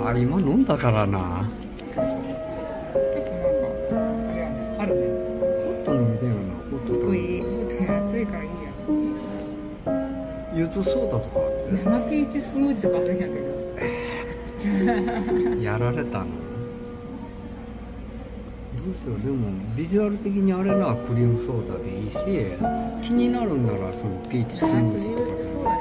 あー、今飲んだからな。 あるね。 ホット飲みたいよな。ホットと暑いからいいやん。 ゆずソーダとか生ピーチスムージーとかあるんやけど。 やられたの。どうしよう。でもビジュアル的にあれな、クリームソーダでいいし、気になるんならそのピーチスムージーとかで。 そうだね。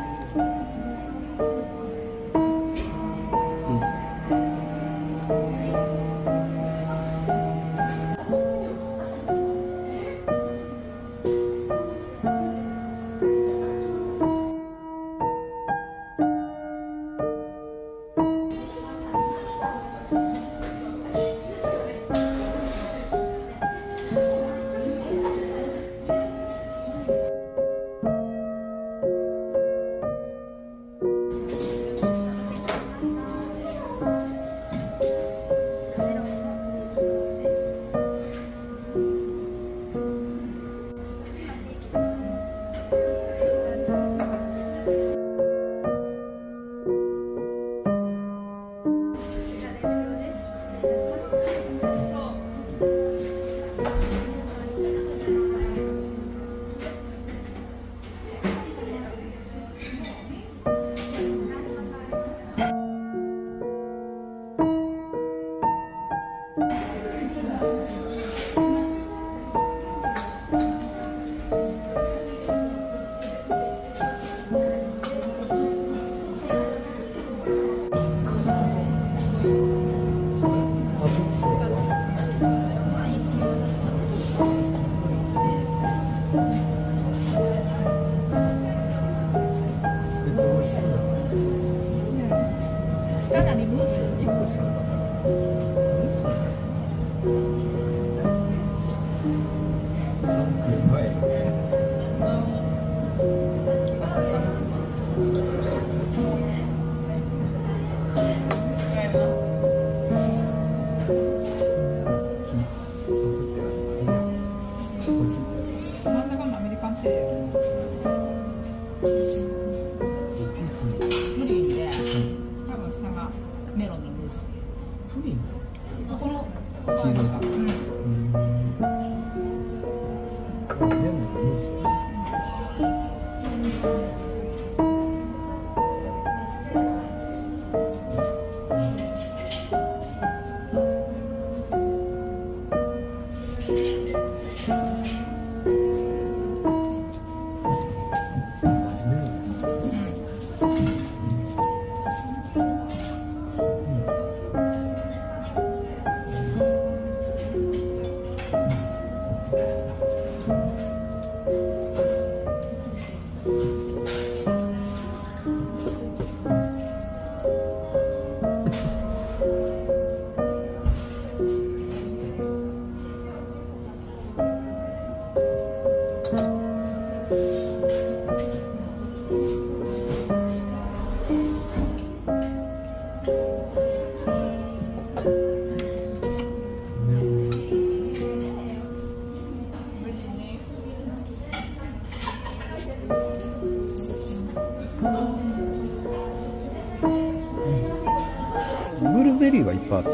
ブルーベリーはいっぱいあった。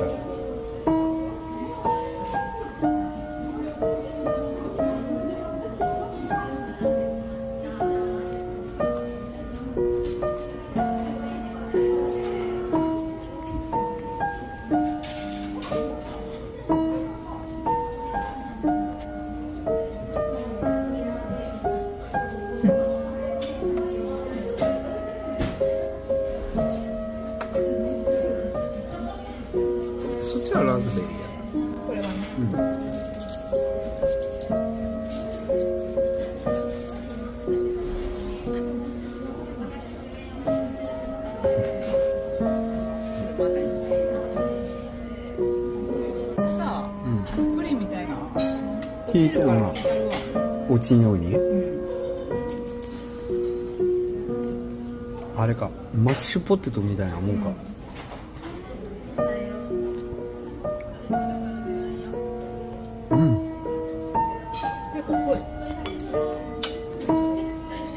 そっちはラズベリーやな。 これはね。さあ、プリンみたいな。 引いてるな。落ちんように。あれか、マッシュポテトみたいなもんか。 結構濃い。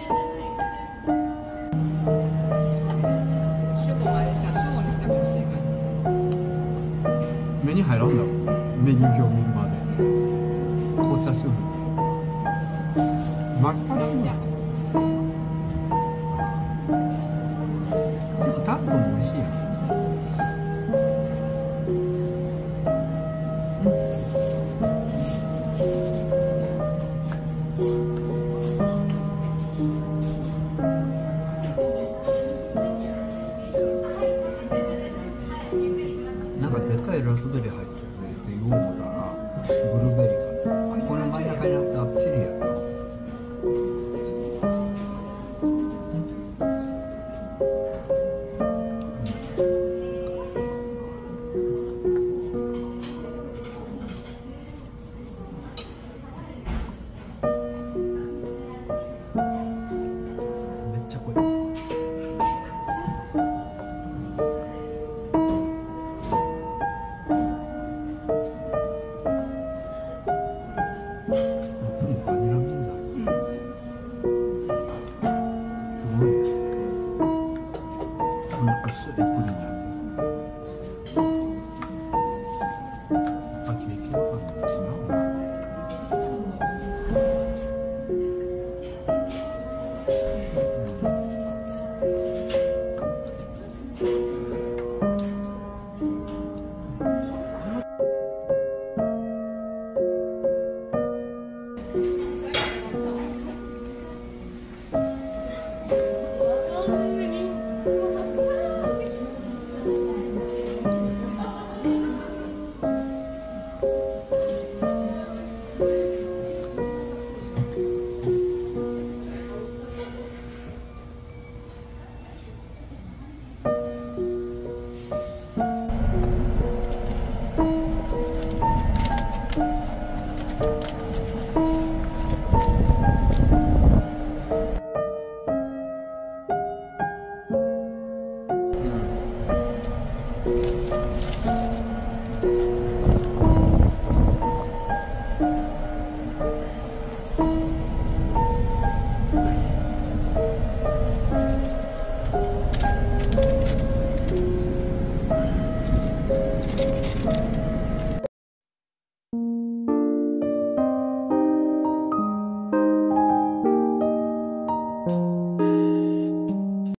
主語あれした、主語にしたかもしれない。 に入らんだろう、メニュー表見るまで。紅茶すぐ真っ赤なんだ。でもタンポンも美味しいやん。なんかでかいラズベリー入ってるって言おうもだな。ブルーベリーかな。この真ん中にあってあっちにやった。めっちゃ濃い。バニラビンだ。すごいね。こんな薄いプリンだ。